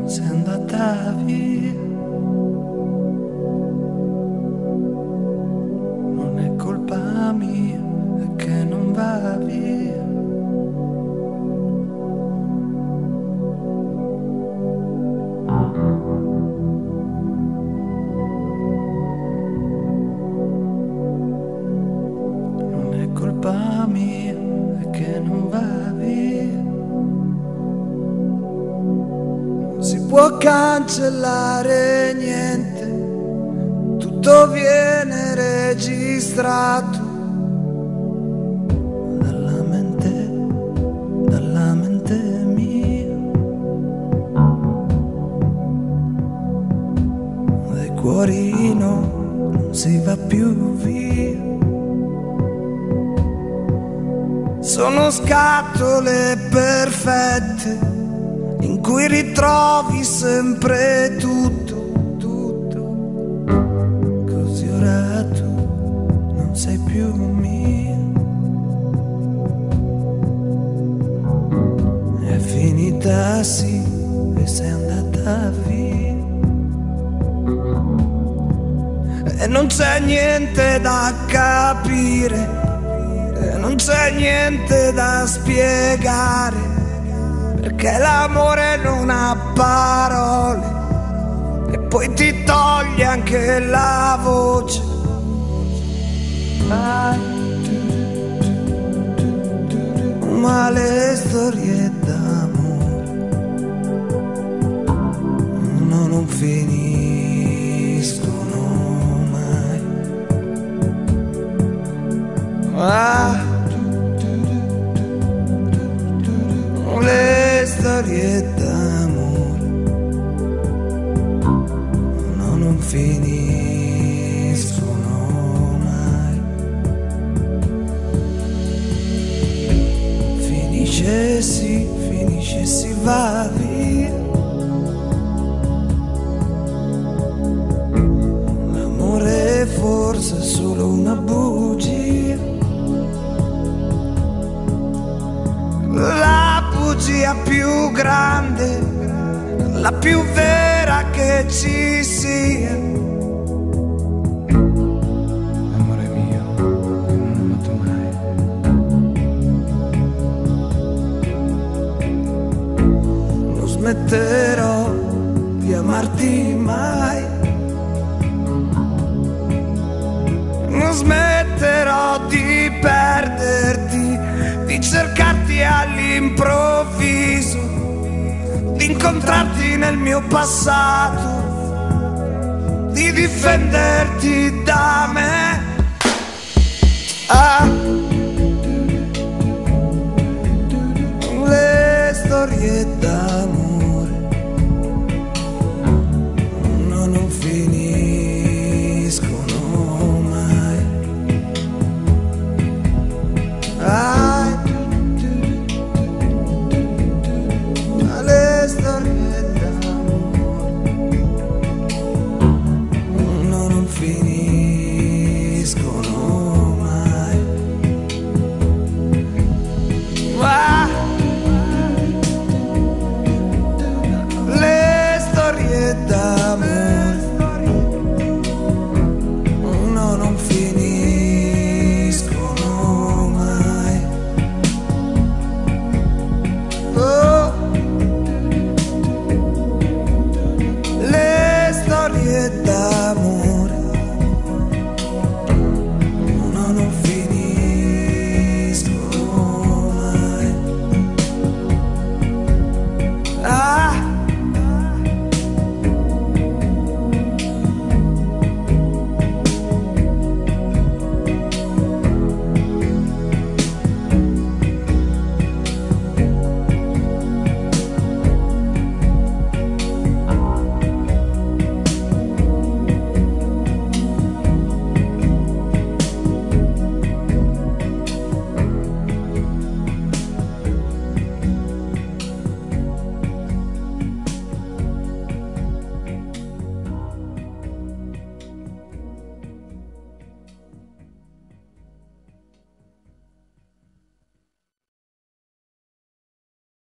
sei andata via. Non è colpa mia, è che non va via. Non è colpa mia, è che non va via. Non si può cancellare niente, tutto viene registrato dalla mente mia. Dai cuorino non si va più via. Sono scatole perfette in cui ritrovi sempre tutto, tutto. Così ora tu non sei più mia. È finita sì e sei andata via. E non c'è niente da capire, e non c'è niente da spiegare, perché l'amore non ha parole e poi ti toglie anche la voce. Ma le storie d'amore non finiscono mai. Le storie d'amore non finiscono mai. Finisce si va via. L'amore forse è solo una bugia, la bugia più grande, la più vera che ci sia. Amore mio, che non ho amato mai. Non smetterò di amarti mai. Non smetterò di perderti, di cercarti all'improvviso, di incontrarti nel mio passato, di difenderti da me. Le storie d'amore